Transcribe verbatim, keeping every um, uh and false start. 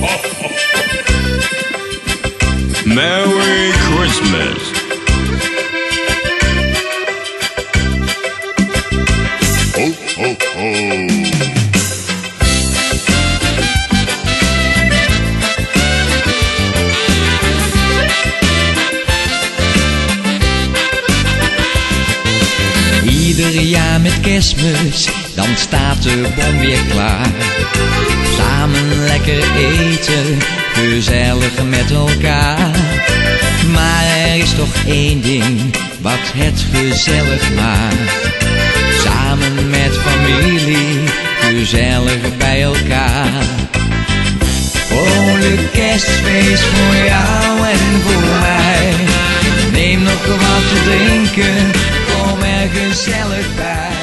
Merry Christmas. Ho, ho, ho. Ieder jaar met Kerstmis, dan staat de bom weer klaar. Samen lekker eten, gezellig met elkaar. Maar er is toch één ding wat het gezellig maakt. Samen met familie, gezellig bij elkaar. Vrolijk kerstfeest voor jou en voor mij. Neem nog wat te drinken, kom er gezellig bij.